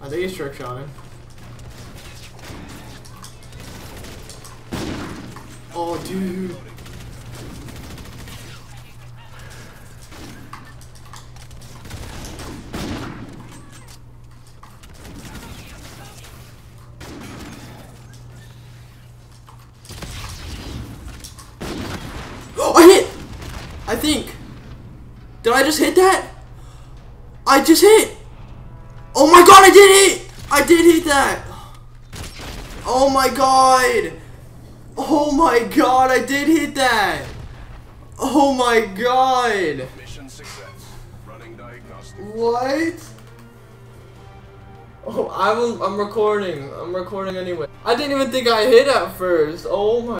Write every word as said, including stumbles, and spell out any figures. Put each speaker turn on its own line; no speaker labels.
think he's trick shotting. Oh, dude. Oh, I hit! I think. Did I just hit that? I just hit! Oh my god, I did hit! I did hit that! Oh my god! Oh my god, I did hit that! Oh my god!
Mission success. Running diagnostic.
What? Oh, I'm, I'm recording. I'm recording anyway. I didn't even think I hit at first. Oh my